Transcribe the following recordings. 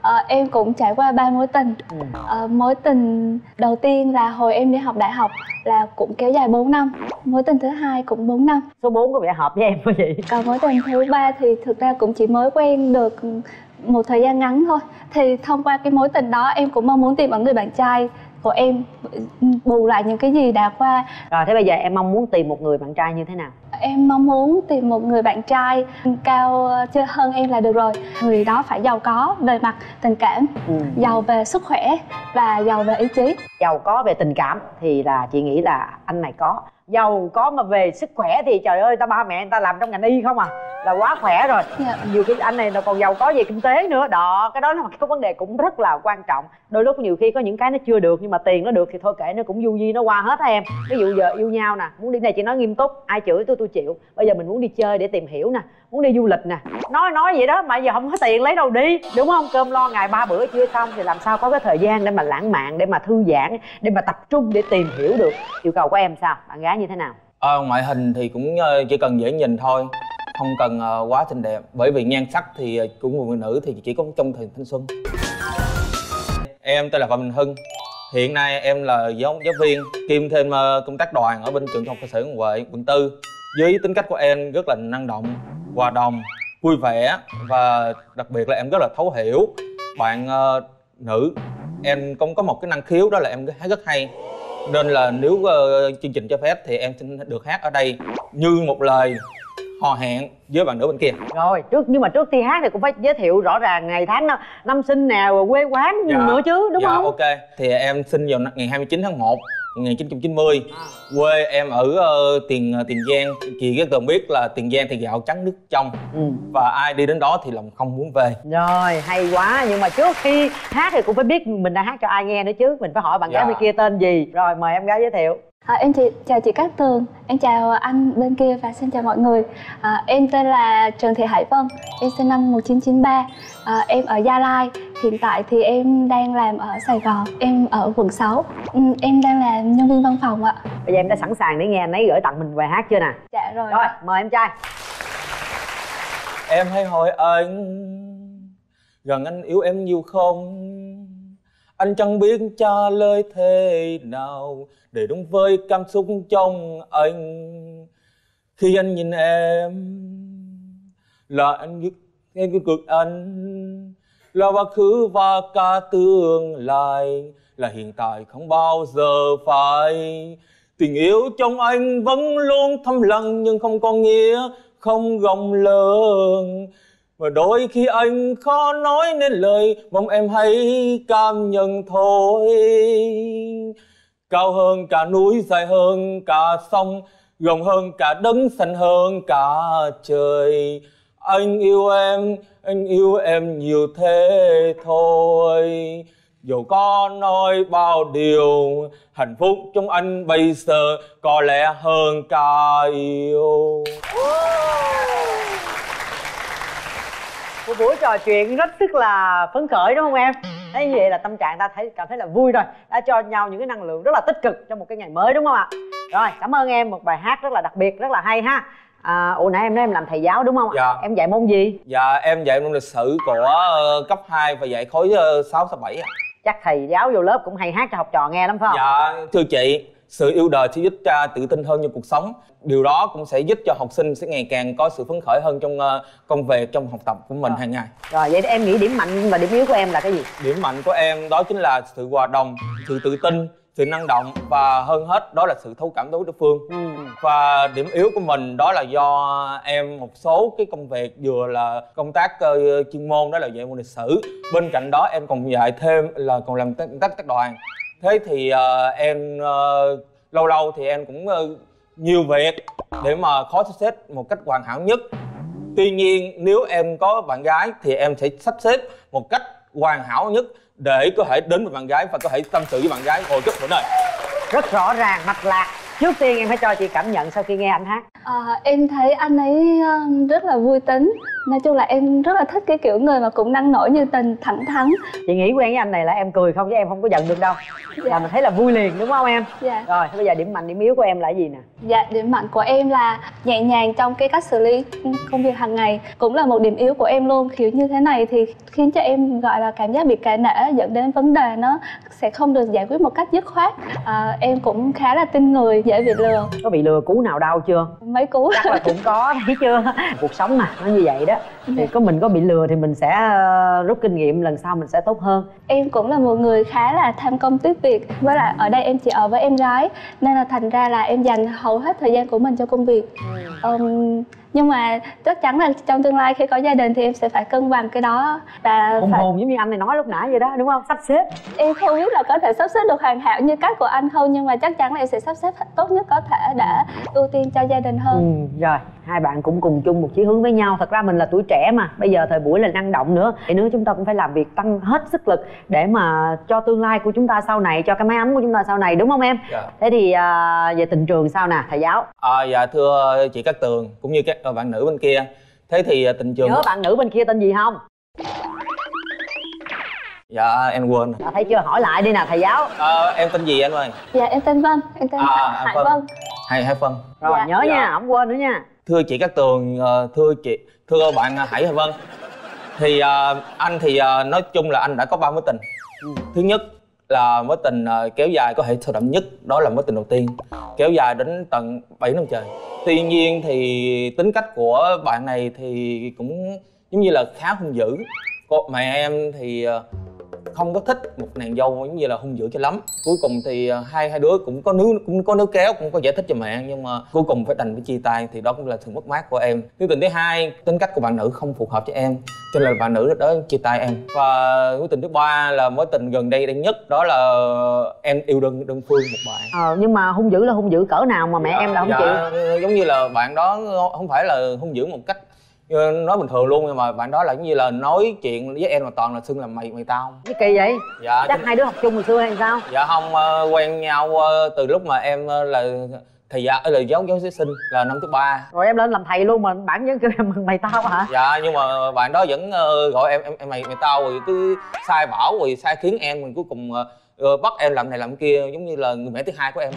Em cũng trải qua 3 mối tình. Mối tình đầu tiên là hồi em đi học đại học là cũng kéo dài 4 năm. Mối tình thứ hai cũng 4 năm. Số 4 có vẻ hợp với em quá vậy. Còn mối tình thứ ba thì thực ra cũng chỉ mới quen được một thời gian ngắn thôi. Thì thông qua cái mối tình đó em cũng mong muốn tìm ở người bạn trai của em bù lại những cái gì đã qua. Rồi thế bây giờ em mong muốn tìm một người bạn trai như thế nào? Em mong muốn tìm một người bạn trai cao hơn em là được rồi. Người đó phải giàu có về mặt tình cảm, giàu về sức khỏe và giàu về ý chí. Giàu có về tình cảm thì là chị nghĩ là anh này có. Giàu có mà về sức khỏe thì trời ơi, ba mẹ người ta làm trong ngành y không à, là quá khỏe rồi. Nhiều khi anh này nó còn giàu có về kinh tế nữa đó, cái đó là một cái vấn đề cũng rất là quan trọng. Đôi lúc nhiều khi có những cái nó chưa được nhưng mà tiền nó được thì thôi kệ, nó cũng du di nó qua hết á em. Ví dụ giờ yêu nhau nè, muốn đi này chị nói nghiêm túc, ai chửi tôi chịu. Bây giờ mình muốn đi chơi để tìm hiểu nè, muốn đi du lịch nè, nói vậy đó mà giờ không có tiền lấy đâu đi, đúng không? Cơm lo ngày 3 bữa chưa xong thì làm sao có cái thời gian để mà lãng mạn, để mà thư giãn, để mà tập trung để tìm hiểu được. Yêu cầu của em sao, bạn gái như thế nào? Ngoại hình thì cũng chỉ cần dễ nhìn thôi, không cần quá xinh đẹp, bởi vì nhan sắc thì của người phụ nữ thì chỉ có trong thời thanh xuân. Em tên là Phạm Minh Hưng, hiện nay em là giáo viên kiêm thêm công tác đoàn ở bên trường Trung học cơ sở Nguyễn Huệ, quận 4. Với tính cách của em rất là năng động, hòa đồng, vui vẻ và đặc biệt là em rất là thấu hiểu bạn nữ. Em cũng có một cái năng khiếu đó là em hát rất hay, nên là nếu chương trình cho phép thì em xin được hát ở đây như một lời hò hẹn với bạn nữ bên kia. Rồi nhưng mà trước khi hát thì cũng phải giới thiệu rõ ràng ngày tháng năm sinh nào, quê quán nữa chứ, đúng không? Ok, thì em sinh vào ngày 29 tháng 1 1990. Quê em ở Tiền Giang. Chị rất cần biết là Tiền Giang thì gạo trắng nước trong, và ai đi đến đó thì lòng không muốn về. Rồi hay quá, nhưng mà trước khi hát thì cũng phải biết mình đang hát cho ai nghe nữa chứ. Mình phải hỏi bạn gái bên kia tên gì. Rồi mời em gái giới thiệu. Em chào chị Cát Tường, em chào anh bên kia và xin chào mọi người. Em tên là Trần Thị Hải Vân, em sinh năm 1993. Em ở Gia Lai, hiện tại thì em đang làm ở Sài Gòn, em ở quận 6. Em đang làm nhân viên văn phòng ạ. Bây giờ em đã sẵn sàng để nghe anh ấy gửi tặng mình bài hát chưa nè? Dạ rồi. Rồi mời em trai. Em hãy hỏi anh rằng anh yêu em nhiều không? Anh chẳng biết trả lời thế nào để đúng với cảm xúc trong anh. Khi anh nhìn em là anh biết em cực anh, là quá khứ và cả tương lai, là hiện tại không bao giờ phải. Tình yêu trong anh vẫn luôn thầm lặng nhưng không có nghĩa không rộng lớn. Và đôi khi anh khó nói nên lời, mong em hãy cảm nhận thôi. Cao hơn cả núi, dài hơn cả sông, rộng hơn cả đất, xanh hơn cả trời. Anh yêu em nhiều thế thôi. Dù có nói bao điều, hạnh phúc trong anh bây giờ có lẽ hơn cả yêu. Một buổi trò chuyện rất sức là phấn khởi đúng không em? Thế như vậy là tâm trạng ta cảm thấy là vui rồi, đã cho nhau những cái năng lượng rất là tích cực trong một cái ngày mới đúng không ạ? Rồi cảm ơn em, một bài hát rất là đặc biệt, rất là hay ha. Ủa nãy em nói em làm thầy giáo đúng không? Dạ. Em dạy môn gì? Dạ em dạy môn lịch sử của cấp 2 và dạy khối 6, 7 ạ. Chắc thầy giáo vô lớp cũng hay hát cho học trò nghe lắm phải không? Dạ thưa chị, sự yêu đời sẽ giúp cha tự tin hơn trong cuộc sống. Điều đó cũng sẽ giúp cho học sinh sẽ ngày càng có sự phấn khởi hơn trong công việc, trong học tập của mình hàng ngày. Rồi vậy em nghĩ điểm mạnh và điểm yếu của em là cái gì? Điểm mạnh của em đó chính là sự hòa đồng, sự tự tin, sự năng động và hơn hết đó là sự thấu cảm đối với đối phương. Và điểm yếu của mình đó là do em một số cái công việc vừa là công tác chuyên môn, đó là dạy môn lịch sử. Bên cạnh đó em còn dạy thêm là còn làm công tác đoàn. Thế thì em lâu lâu thì em cũng nhiều việc để mà khó sắp xếp một cách hoàn hảo nhất. Tuy nhiên nếu em có bạn gái thì em sẽ sắp xếp một cách hoàn hảo nhất để có thể đến với bạn gái và có thể tâm sự với bạn gái ngồi chút nữa này. Rất rõ ràng, mạch lạc. Trước tiên em phải cho chị cảm nhận sau khi nghe anh hát. Em thấy anh ấy rất là vui tính Nói chung là em rất là thích cái kiểu người mà cũng năng nổ như Tình, thẳng thắn. Chị nghĩ quen với anh này là em cười không chứ em không có giận được đâu. Là mình thấy là vui liền đúng không em? Rồi bây giờ điểm mạnh điểm yếu của em là cái gì nè? Dạ, điểm mạnh của em là nhẹ nhàng trong cái cách xử lý công việc hàng ngày. Cũng là một điểm yếu của em luôn. Kiểu như thế này thì khiến cho em gọi là cảm giác bị cả nể, dẫn đến vấn đề nó sẽ không được giải quyết một cách dứt khoát. Em cũng khá là tin người, dễ bị lừa. Có bị lừa cú nào đau chưa? Mấy cú chắc là cũng có, thấy chưa? Cuộc sống mà nó như vậy đó. Thì mình có bị lừa thì mình sẽ rút kinh nghiệm, lần sau mình sẽ tốt hơn. Em cũng là một người khá là tham công tiếc việc. Với lại ở đây em chỉ ở với em gái, nên là thành ra là em dành hầu hết thời gian của mình cho công việc. Nhưng mà chắc chắn là trong tương lai khi có gia đình thì em sẽ phải cân bằng cái đó. Và hùng hồn giống như anh này nói lúc nãy vậy đó, đúng không? Sắp xếp. Em không biết là có thể sắp xếp được hoàn hảo như cách của anh không, nhưng mà chắc chắn là em sẽ sắp xếp tốt nhất có thể để ưu tiên cho gia đình hơn. Rồi, hai bạn cũng cùng chung một chí hướng với nhau. Thật ra mình là tuổi trẻ mà, bây giờ thời buổi là năng động nữa. Để nữa chúng ta cũng phải làm việc tăng hết sức lực để mà cho tương lai của chúng ta sau này, cho cái mái ấm của chúng ta sau này, đúng không em? Thế thì về tình trường sao nè thầy giáo? Dạ thưa chị Cát Tường cũng như các bạn nữ bên kia. Thế thì tình trường... Nhớ bạn nữ bên kia tên gì không? Dạ em quên. Thấy chưa, hỏi lại đi nè thầy giáo. Em tên gì anh ơi? Dạ em tên Vân, em tên Hải Vân. Hải Vân. Rồi nhớ nha, không quên nữa nha. Thưa chị Cát Tường, thưa bạn Hải Vân. Thì anh thì nói chung là anh đã có 3 mối tình. Thứ nhất là mối tình kéo dài có thể sâu đậm nhất, đó là mối tình đầu tiên, kéo dài đến tận 7 năm trời. Tuy nhiên thì tính cách của bạn này thì cũng giống như là khá hung dữ. Mẹ em thì không có thích một nàng dâu giống như là hung dữ cho lắm. Cuối cùng thì hai đứa cũng có níu kéo, cũng có giải thích cho mẹ, nhưng mà cuối cùng phải đành phải chia tay. Thì đó cũng là sự mất mát của em. Mối tình thứ hai, tính cách của bạn nữ không phù hợp cho em, cho nên là bạn nữ đó chia tay em. Và mối tình thứ ba là mối tình gần đây nhất, đó là em yêu đơn phương một bạn. Nhưng mà hung dữ là hung dữ cỡ nào mà mẹ em là không chịu? Giống như là bạn đó không phải là hung dữ một cách nói bình thường luôn, nhưng mà bạn đó là giống như là nói chuyện với em mà toàn là xưng là mày tao. Cái kỳ vậy? Dạ. Chắc hai đứa học chung hồi xưa hay sao? Dạ không, quen nhau từ lúc mà em là thầy giáo giáo sinh là năm thứ 3. Rồi em lên làm thầy luôn mà bạn vẫn kêu em mày tao hả? Dạ, nhưng mà bạn đó vẫn gọi em mày tao, rồi cứ sai bảo rồi sai khiến em, mình cuối cùng bắt em làm này làm kia, giống như là người mẹ thứ hai của em.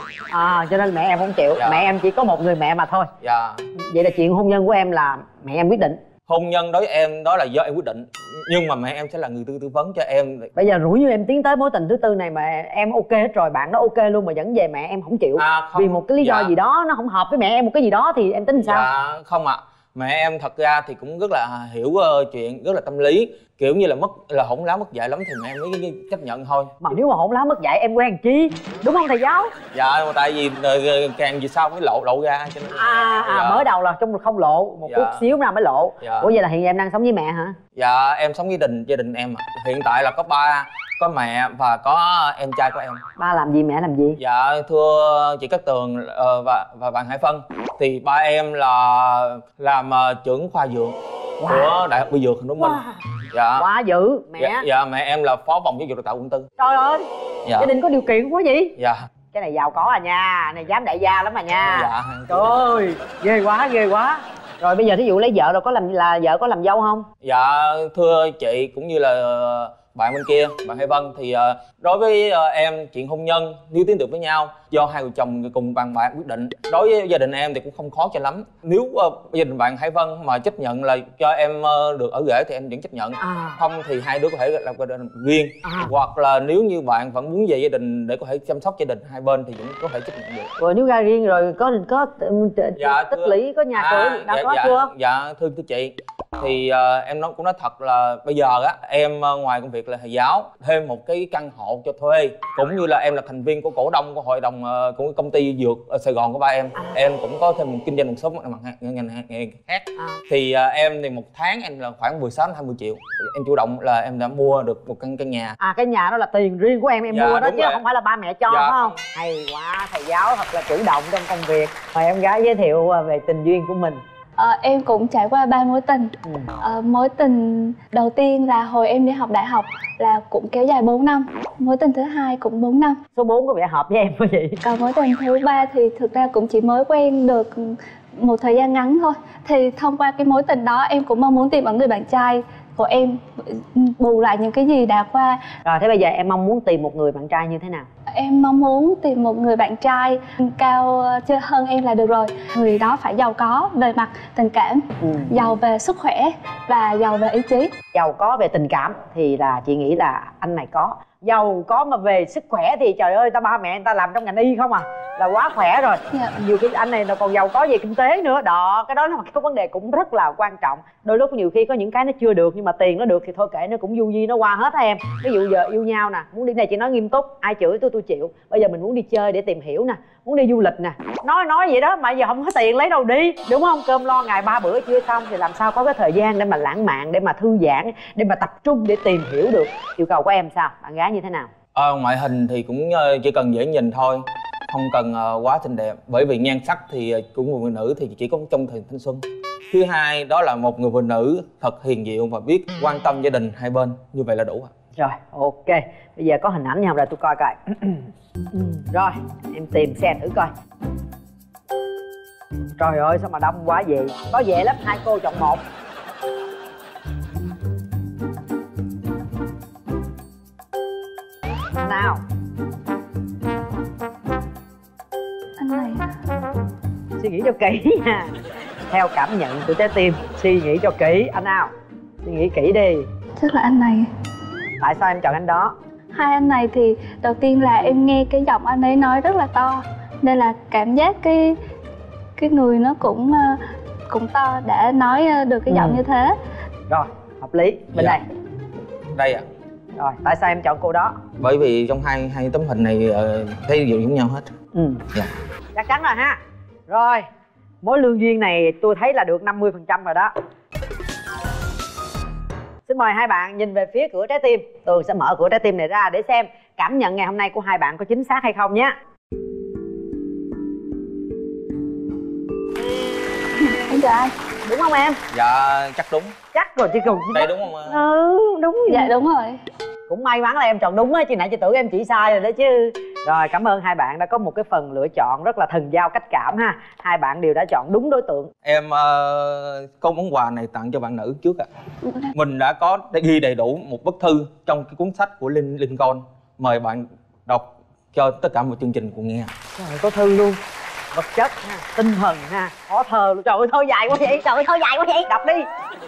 Cho nên mẹ em không chịu. Mẹ em chỉ có một người mẹ mà thôi. Vậy là chuyện hôn nhân của em là mẹ em quyết định? Hôn nhân đối với em đó là do em quyết định, nhưng mà mẹ em sẽ là người tư vấn cho em. Bây giờ rủi như em tiến tới mối tình thứ tư này mà em ok hết rồi, bạn đó ok luôn mà vẫn về mẹ em không chịu, không, vì một cái lý do gì đó nó không hợp với mẹ em một cái gì đó, thì em tính sao? Dạ không ạ. Mẹ em thật ra thì cũng rất là hiểu chuyện, rất là tâm lý, kiểu như là hỗn láo mất dạy lắm thì mẹ em mới chấp nhận thôi. Mà nếu mà hỗn láo mất dạy em quen chi, đúng không thầy giáo? Dạ, mà tại vì càng về sau mới lộ ra cho nên mới đầu là trong không lộ, một chút xíu nào mới lộ. Ủa vậy là hiện em đang sống với mẹ hả? Dạ em sống với gia đình em. Hiện tại là có ba, có mẹ và có em trai của em. Ba làm gì, mẹ làm gì? Dạ thưa chị Cát Tường và bạn Hải Vân, thì ba em là làm trưởng khoa dược của Đại học Y Dược Thành phố Hồ Chí Minh. Dạ. Quá dữ. Mẹ? Dạ mẹ em là phó phòng giáo dục đào tạo quận 4. Trời ơi, gia đình có điều kiện quá vậy. Dạ. Cái này giàu có nha, này dám đại gia lắm mà nha. Dạ. Trời ơi, ghê quá. Rồi bây giờ thí dụ lấy vợ rồi vợ có làm dâu không? Dạ thưa chị cũng như là bạn bên kia, bạn Hải Vân, thì đối với em chuyện hôn nhân nếu tiến được với nhau do hai vợ chồng cùng bàn bạc quyết định. Đối với gia đình em thì cũng không khó cho lắm. Nếu gia đình bạn Hải Vân mà chấp nhận là cho em được ở rể thì em vẫn chấp nhận. Không thì hai đứa có thể làm gia đình riêng. Hoặc là nếu như bạn vẫn muốn về gia đình để có thể chăm sóc gia đình hai bên thì vẫn có thể chấp nhận được. Rồi nếu ra riêng rồi có tích lũy, có nhà cửa đã có chưa? Dạ thưa chị, thì em cũng nói thật là bây giờ á em ngoài công việc là thầy giáo, thêm một cái căn hộ cho thuê, cũng như là em là thành viên của cổ đông của hội đồng của công ty dược ở Sài Gòn của ba em. Em cũng có thêm kinh doanh một số ngành hàng khác. Thì em thì một tháng em là khoảng 16 đến 20 triệu. Em chủ động là em đã mua được một căn nhà. Cái nhà đó là tiền riêng của em mua đó chứ không phải là ba mẹ cho, phải không? Hay quá, thầy giáo thật là chủ động trong công việc. Mời em gái giới thiệu về tình duyên của mình. Em cũng trải qua 3 mối tình. Mối tình đầu tiên là hồi em đi học đại học là cũng kéo dài 4 năm. Mối tình thứ hai cũng 4 năm. Số 4 có vẻ hợp với em quá vậy. Còn mối tình thứ ba thì thực ra cũng chỉ mới quen được một thời gian ngắn thôi. Thì thông qua cái mối tình đó em cũng mong muốn tìm ở người bạn trai của em, bù lại những cái gì đã qua. Rồi thế bây giờ em mong muốn tìm một người bạn trai như thế nào? Em mong muốn tìm một người bạn trai cao chưa hơn em là được rồi. Người đó phải giàu có về mặt tình cảm, giàu về sức khỏe và giàu về ý chí. Giàu có về tình cảm thì là chị nghĩ là anh này có. Giàu có mà về sức khỏe thì trời ơi, ba mẹ người ta làm trong ngành y không à, là quá khỏe rồi. Nhiều khi anh này là còn giàu có về kinh tế nữa đó, cái đó là một cái vấn đề cũng rất là quan trọng. Đôi lúc nhiều khi có những cái nó chưa được nhưng mà tiền nó được thì thôi kệ, nó cũng du di nó qua hết á em. Ví dụ giờ yêu nhau nè, muốn đi này chị nói nghiêm túc, ai chửi tôi chịu. Bây giờ mình muốn đi chơi để tìm hiểu nè, muốn đi du lịch nè, nói vậy đó mà giờ không có tiền lấy đâu đi, đúng không? Cơm lo ngày 3 bữa chưa xong thì làm sao có cái thời gian để mà lãng mạn, để mà thư giãn, để mà tập trung để tìm hiểu được. Yêu cầu của em sao, bạn gái như thế nào? Ngoại hình thì cũng chỉ cần dễ nhìn thôi, không cần quá xinh đẹp, bởi vì nhan sắc thì của người phụ nữ thì chỉ có trong thời thanh xuân. Thứ hai đó là một người phụ nữ thật hiền diệu và biết quan tâm gia đình hai bên, như vậy là đủ. Rồi ok, bây giờ có hình ảnh nhau rồi tôi coi coi. Rồi em tìm xem thử coi. Trời ơi sao mà đông quá vậy, có dễ lắm, hai cô chọn một. Nào Anh này suy nghĩ cho kỹ nha, theo cảm nhận của trái tim, suy nghĩ cho kỹ. Anh nào suy nghĩ kỹ đi. chắc là anh này. Tại sao em chọn anh đó? Hai anh này thì đầu tiên là em nghe cái giọng anh ấy nói rất là to, nên là cảm giác cái người nó cũng to để nói được cái giọng như thế. Rồi hợp lý. Bên đây. Đây ạ. Rồi tại sao em chọn cô đó? Bởi vì trong hai tấm hình này thấy đều giống nhau hết. Chắc chắn rồi ha. Rồi mối lương duyên này tôi thấy là được 50% rồi đó. Xin mời hai bạn nhìn về phía cửa trái tim. Tường sẽ mở cửa trái tim này ra để xem cảm nhận ngày hôm nay của hai bạn có chính xác hay không nhé. Em chào anh. Đúng không em? Dạ chắc đúng. Chắc rồi chị cùng. Đây đúng không? Đúng. Dạ đúng rồi. Cũng may mắn là em chọn đúng á, chứ nãy chị tưởng em chỉ sai rồi đó chứ. Rồi cảm ơn hai bạn đã có một cái phần lựa chọn rất là thần giao cách cảm ha. Hai bạn đều đã chọn đúng đối tượng. Em có món quà này tặng cho bạn nữ trước ạ. Mình đã có ghi đầy đủ một bức thư trong cái cuốn sách của Lincoln. Mời bạn đọc cho tất cả một chương trình cùng nghe. Trời ơi, có thư luôn. Vật chất ha, tinh thần ha, có thơ luôn. Trời ơi thơ dài quá vậy, trời ơi thơ dài quá vậy. Đọc đi.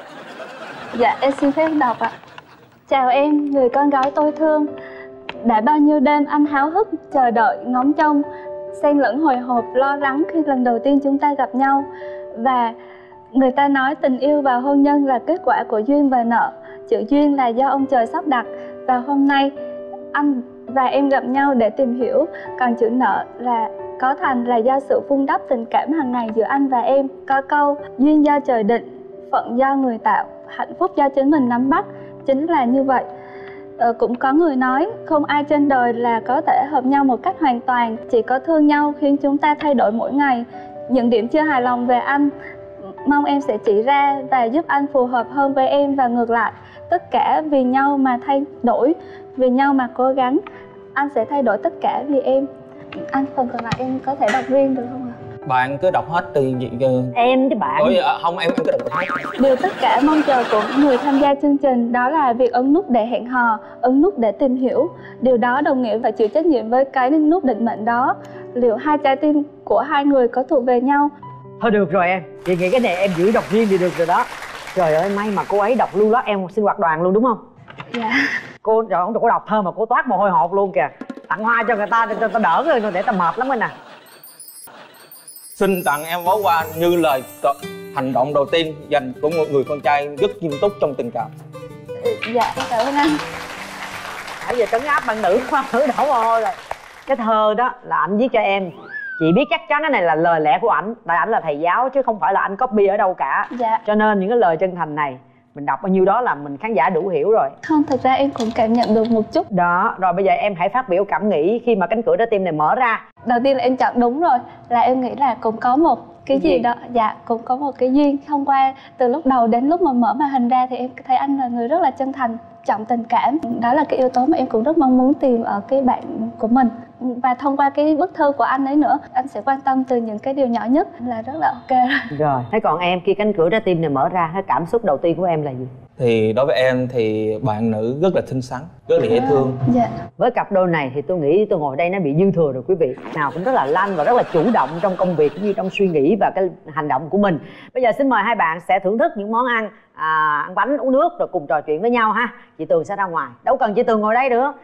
Dạ em xin phép đọc ạ. Chào em, người con gái tôi thương. Đã bao nhiêu đêm anh háo hức chờ đợi ngóng trông, xen lẫn hồi hộp lo lắng khi lần đầu tiên chúng ta gặp nhau. Và người ta nói tình yêu và hôn nhân là kết quả của duyên và nợ. Chữ duyên là do ông trời sắp đặt, và hôm nay anh và em gặp nhau để tìm hiểu. Còn chữ nợ là có thành là do sự vun đắp tình cảm hàng ngày giữa anh và em. Có câu duyên do trời định, phận do người tạo, hạnh phúc do chính mình nắm bắt. Chính là như vậy. Cũng có người nói không ai trên đời là có thể hợp nhau một cách hoàn toàn, chỉ có thương nhau khiến chúng ta thay đổi mỗi ngày. Những điểm chưa hài lòng về anh mong em sẽ chỉ ra và giúp anh phù hợp hơn với em, và ngược lại. Tất cả vì nhau mà thay đổi, vì nhau mà cố gắng. Anh sẽ thay đổi tất cả vì em. Anh phần còn lại em có thể đọc riêng được không ạ? Bạn cứ đọc hết từ em chứ bạn. Không em cứ đọc hết. Điều tất cả mong chờ của người tham gia chương trình đó là việc ấn nút để hẹn hò, ấn nút để tìm hiểu. Điều đó đồng nghĩa phải chịu trách nhiệm với cái nút định mệnh đó. Liệu hai trái tim của hai người có thuộc về nhau? Thôi được rồi em, chị nghĩ cái này em giữ đọc riêng thì được rồi đó. Trời ơi may mà cô ấy đọc lưu loát em sinh hoạt đoàn luôn đúng không? Dạ. Cô trời không được có đọc thơ mà cô toát mồ hôi hột luôn kìa. Tặng hoa cho người ta cho ta đỡ rồi để ta mệt lắm rồi nè. Xin tặng em món quà như lời hành động đầu tiên dành của một người con trai rất nghiêm túc trong tình cảm. Dạ cảm ơn anh. Nãy giờ trấn áp bạn nữ quá, nữ đổ mồ hôi rồi. Cái thơ đó là anh viết cho em. Chị biết chắc chắn cái này là lời lẽ của ảnh, tại ảnh là thầy giáo chứ không phải là anh copy ở đâu cả. Dạ. Cho nên những cái lời chân thành này mình đọc bao nhiêu đó là mình khán giả đủ hiểu rồi. Không, thật ra em cũng cảm nhận được một chút. Đó, rồi bây giờ em hãy phát biểu cảm nghĩ khi mà cánh cửa trái tim này mở ra. Đầu tiên là em chọn đúng rồi, là em nghĩ là cũng có một cái gì đó. Dạ, cũng có một cái duyên. Thông qua từ lúc đầu đến lúc mà mở màn hình ra thì em thấy anh là người rất là chân thành, trọng tình cảm. Đó là cái yếu tố mà em cũng rất mong muốn tìm ở cái bạn của mình. và thông qua cái bức thư của anh ấy nữa, anh sẽ quan tâm từ những cái điều nhỏ nhất là rất là ok rồi. Rồi, thế còn em, khi cánh cửa trái tim này mở ra, cái cảm xúc đầu tiên của em là gì? Thì đối với em thì bạn nữ rất là xinh xắn, rất là dễ thương. Dạ. Với cặp đôi này thì tôi nghĩ tôi ngồi đây nó bị dư thừa rồi quý vị. Nào cũng rất là lanh và rất là chủ động trong công việc cũng như trong suy nghĩ và cái hành động của mình. Bây giờ xin mời hai bạn sẽ thưởng thức những món ăn, ăn bánh, uống nước rồi cùng trò chuyện với nhau ha. Chị Tường sẽ ra ngoài, đâu cần chị Tường ngồi đây nữa.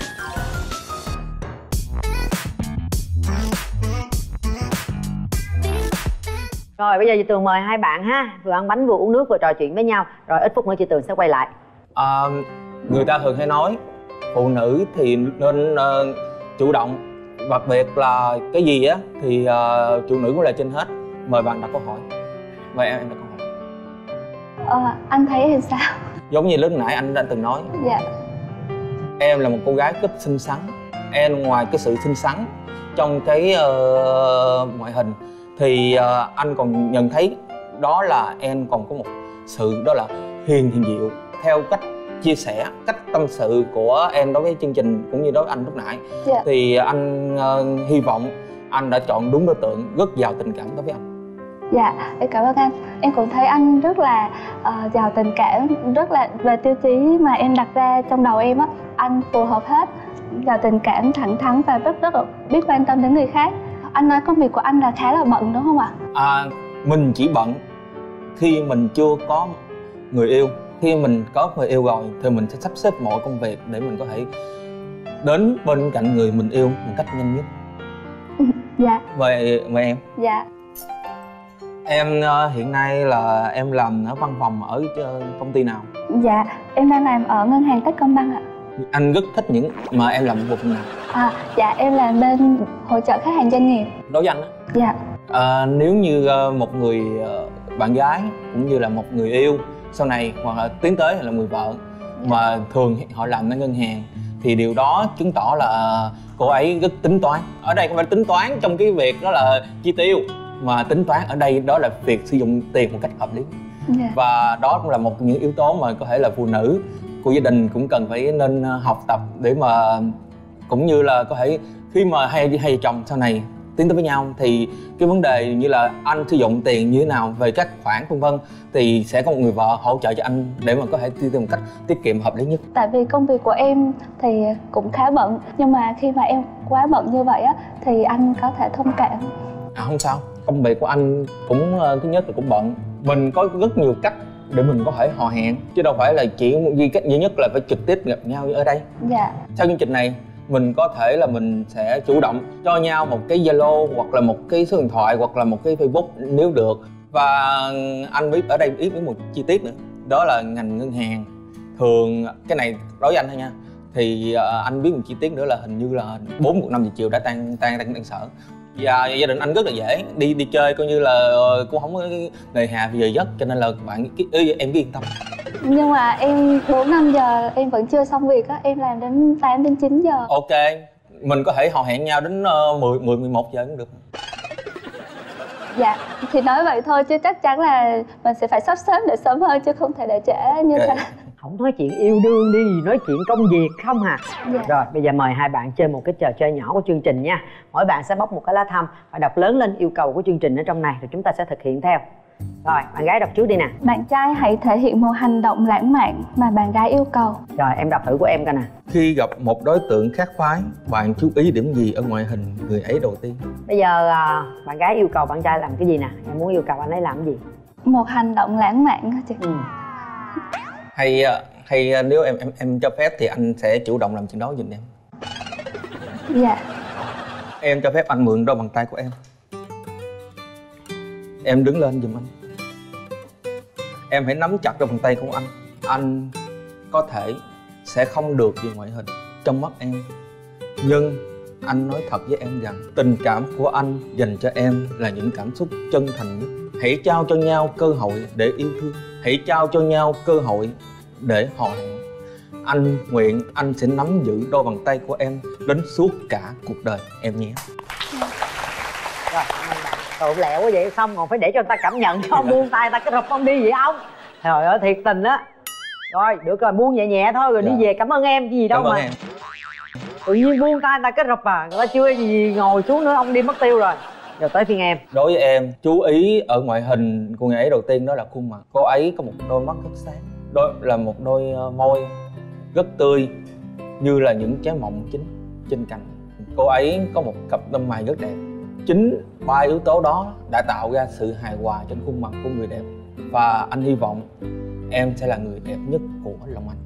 Rồi bây giờ chị Tường mời hai bạn ha, vừa ăn bánh vừa uống nước vừa trò chuyện với nhau. Rồi ít phút nữa chị Tường sẽ quay lại. Người ta thường hay nói phụ nữ thì nên chủ động, đặc biệt là cái gì á thì phụ nữ cũng là trên hết. Mời bạn đặt câu hỏi. Mời em đặt câu hỏi. Anh thấy thì sao? Giống như lúc nãy anh đã từng nói. Dạ. Em là một cô gái rất xinh xắn. Em ngoài cái sự xinh xắn trong cái ngoại hình thì anh còn nhận thấy đó là em còn có một sự đó là hiền diệu. Theo cách chia sẻ, cách tâm sự của em đối với chương trình cũng như đối với anh lúc nãy, dạ. Thì anh hy vọng anh đã chọn đúng đối tượng, rất giàu tình cảm đối với anh. Dạ, em cảm ơn anh. Em cũng thấy anh rất là giàu tình cảm, rất là về tiêu chí mà em đặt ra trong đầu em á, anh phù hợp hết. Giàu tình cảm, thẳng thắn và rất là biết quan tâm đến người khác. Anh nói công việc của anh là khá là bận đúng không ạ? Mình chỉ bận khi mình chưa có người yêu. Khi mình có người yêu rồi thì mình sẽ sắp xếp mọi công việc để mình có thể đến bên cạnh người mình yêu một cách nhanh nhất. Dạ. Mời em. Dạ. Em hiện nay là em làm ở văn phòng ở công ty nào? Dạ, em đang làm ở ngân hàng Techcombank ạ. Anh rất thích những mà em làm một phần nào? Dạ, em làm bên hỗ trợ khách hàng doanh nghiệp. Đối với anh á? Dạ. Nếu như một người bạn gái cũng như là một người yêu sau này hoặc là tiến tới là người vợ mà thường họ làm ở ngân hàng thì điều đó chứng tỏ là cô ấy rất tính toán. Ở đây không phải tính toán trong cái việc đó là chi tiêu, mà tính toán ở đây đó là việc sử dụng tiền một cách hợp lý. Và đó cũng là một những yếu tố mà có thể là phụ nữ của gia đình cũng cần phải nên học tập để mà cũng như là có thể khi mà hai chồng sau này tiến tới với nhau thì cái vấn đề như là anh sử dụng tiền như thế nào về các khoản vân vân thì sẽ có một người vợ hỗ trợ cho anh để mà có thể tiêu một cách tiết kiệm hợp lý nhất. Tại vì công việc của em thì cũng khá bận, nhưng mà khi mà em quá bận như vậy á thì anh có thể thông cảm. Không sao, công việc của anh cũng thứ nhất là cũng bận, mình có rất nhiều cách để mình có thể hò hẹn chứ đâu phải là chỉ duy cách duy nhất là phải trực tiếp gặp nhau như ở đây. Dạ. Sau chương trình này mình có thể là mình sẽ chủ động cho nhau một cái Zalo hoặc là một cái số điện thoại hoặc là một cái Facebook nếu được. Và anh biết ở đây biết một chi tiết nữa, đó là ngành ngân hàng thường cái này đối với anh thôi nha, thì anh biết một chi tiết nữa là hình như là 4-5 giờ chiều đã tan sở. Và gia đình anh rất là dễ đi chơi, coi như là cũng không có nề hà về giờ giấc, cho nên là bạn em cứ yên tâm. Nhưng mà em 4-5 giờ em vẫn chưa xong việc á, em làm đến 8-9 giờ. Ok, mình có thể hò hẹn nhau đến 10-11 giờ cũng được. Dạ, thì nói vậy thôi chứ chắc chắn là mình sẽ phải sắp xếp để sớm hơn chứ không thể để trễ như thế. Không nói chuyện yêu đương đi, nói chuyện công việc không hả? Dạ. Rồi bây giờ mời hai bạn chơi một cái trò chơi nhỏ của chương trình nha. Mỗi bạn sẽ bóc một cái lá thăm và đọc lớn lên yêu cầu của chương trình ở trong này rồi chúng ta sẽ thực hiện theo. Rồi, bạn gái đọc trước đi nè. Bạn trai hãy thể hiện một hành động lãng mạn mà bạn gái yêu cầu. Rồi, em đọc thử của em coi nè. Khi gặp một đối tượng khác phái, bạn chú ý điểm gì ở ngoại hình người ấy đầu tiên? Bây giờ bạn gái yêu cầu bạn trai làm cái gì nè? Em muốn yêu cầu anh ấy làm cái gì? Một hành động lãng mạn hả chị? Hay nếu em cho phép thì anh sẽ chủ động làm chuyện đó giùm em. Dạ. Em cho phép anh mượn đôi bàn tay của em. Em đứng lên giùm anh. Em hãy nắm chặt đôi bàn tay của anh. Anh có thể sẽ không được về ngoại hình trong mắt em, nhưng anh nói thật với em rằng tình cảm của anh dành cho em là những cảm xúc chân thành nhất. Hãy trao cho nhau cơ hội để yêu thương. Hãy trao cho nhau cơ hội để hò hẹn. Anh nguyện anh sẽ nắm giữ đôi bàn tay của em đến suốt cả cuộc đời em nhé. Rồi, tụi lẹo quá vậy, xong còn phải để cho người ta cảm nhận không? Buông tay ta cái rụp con đi vậy không? Trời ơi, thiệt tình á. Rồi, được rồi, buông nhẹ nhẹ thôi rồi đi về. Cảm ơn em, chứ gì đâu cảm mà ơn em. tự nhiên buông tay người ta cái rụp à, người ta chưa gì ngồi xuống nữa ông đi mất tiêu rồi. Giờ tới phiên em. Đối với em, chú ý ở ngoại hình của người ấy đầu tiên đó là khuôn mặt. Cô ấy có một đôi mắt rất sáng, là một đôi môi rất tươi như là những trái mọng chín trên cành. Cô ấy có một cặp lông mày rất đẹp. Chính ba yếu tố đó đã tạo ra sự hài hòa trên khuôn mặt của người đẹp. Và anh hy vọng em sẽ là người đẹp nhất của Long Anh.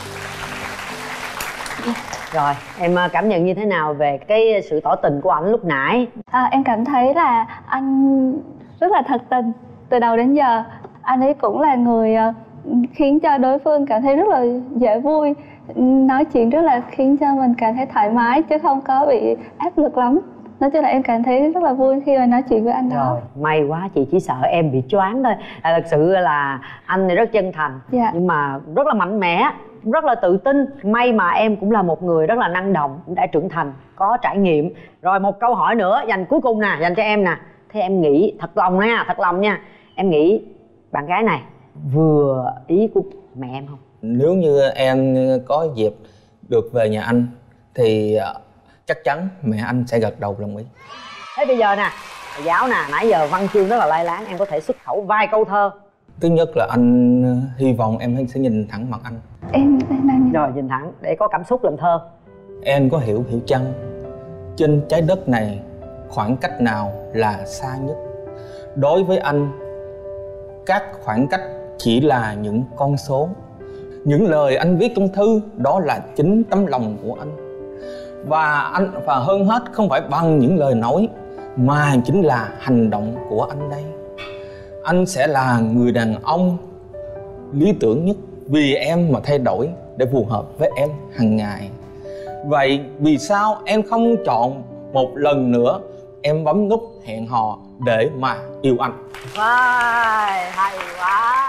Rồi, em cảm nhận như thế nào về cái sự tỏ tình của ảnh lúc nãy? Em cảm thấy là anh rất là thật tình. Từ đầu đến giờ, anh ấy cũng là người khiến cho đối phương cảm thấy rất là dễ vui. Nói chuyện rất là khiến cho mình cảm thấy thoải mái chứ không có bị áp lực lắm. Nói chung là em cảm thấy rất là vui khi mà nói chuyện với anh đó. Rồi, may quá, chị chỉ sợ em bị choáng thôi. Thật sự là anh này rất chân thành, nhưng mà rất là mạnh mẽ, rất là tự tin. May mà em cũng là một người rất là năng động, cũng đã trưởng thành, có trải nghiệm. Rồi một câu hỏi nữa dành cuối cùng nè, dành cho em nè. Thế em nghĩ thật lòng nha, em nghĩ bạn gái này vừa ý của mẹ em không? Nếu như em có dịp được về nhà anh thì chắc chắn mẹ anh sẽ gật đầu đồng ý. Thế bây giờ nè, thầy giáo nè, nãy giờ văn chương rất là lai láng, em có thể xuất khẩu vài câu thơ. Thứ nhất là anh hy vọng em sẽ nhìn thẳng mặt anh. Em đang nhìn. Rồi nhìn thẳng để có cảm xúc làm thơ. Em có hiểu chăng, trên trái đất này khoảng cách nào là xa nhất? Đối với anh, các khoảng cách chỉ là những con số. Những lời anh viết trong thư đó là chính tấm lòng của anh. Và hơn hết không phải bằng những lời nói, mà chính là hành động của anh đây. Anh sẽ là người đàn ông lý tưởng nhất vì em mà thay đổi để phù hợp với em hàng ngày. Vậy vì sao em không chọn một lần nữa em bấm nút hẹn hò để mà yêu anh? Wow, hay quá.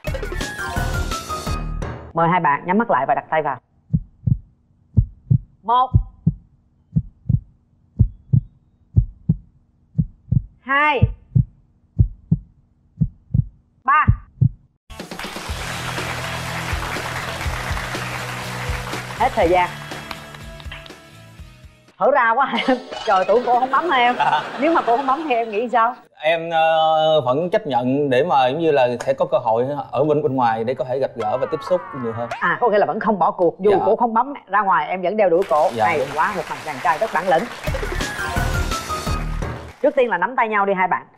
Mời hai bạn nhắm mắt lại và đặt tay vào. 1 2 3. Hết thời gian. Thở ra quá em. Trời, tụi cô không bấm hả em? Nếu mà cô không bấm thì em nghĩ sao? Em vẫn chấp nhận để mà giống như là sẽ có cơ hội ở bên ngoài để có thể gặp gỡ và tiếp xúc nhiều hơn. Có nghĩa là vẫn không bỏ cuộc, dù cô không bấm ra ngoài em vẫn đeo đuổi cổ. Hay quá, một chàng trai rất bản lĩnh. Trước tiên là nắm tay nhau đi hai bạn.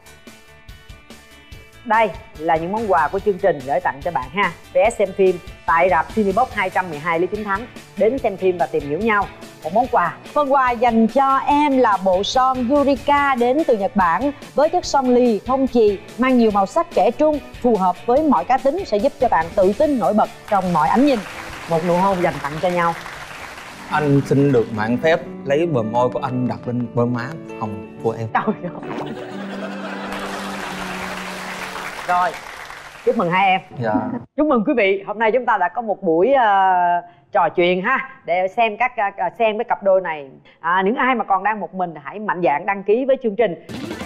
Đây là những món quà của chương trình gửi tặng cho bạn ha. Vé xem phim tại rạp Cinebox 212 Lý Chính Thắng. Đến xem phim và tìm hiểu nhau. Một món quà. Phần quà dành cho em là bộ son Yurika đến từ Nhật Bản với chất son lì không chì, mang nhiều màu sắc trẻ trung, phù hợp với mọi cá tính, sẽ giúp cho bạn tự tin nổi bật trong mọi ánh nhìn. Một nụ hôn dành tặng cho nhau. Anh xin được mạn phép lấy bờ môi của anh đặt lên bờ má hồng của em. Trời ơi. Rồi, chúc mừng hai em. Chúc mừng quý vị. Hôm nay chúng ta đã có một buổi trò chuyện ha, để xem xem cái cặp đôi này. Những ai mà còn đang một mình hãy mạnh dạn đăng ký với chương trình.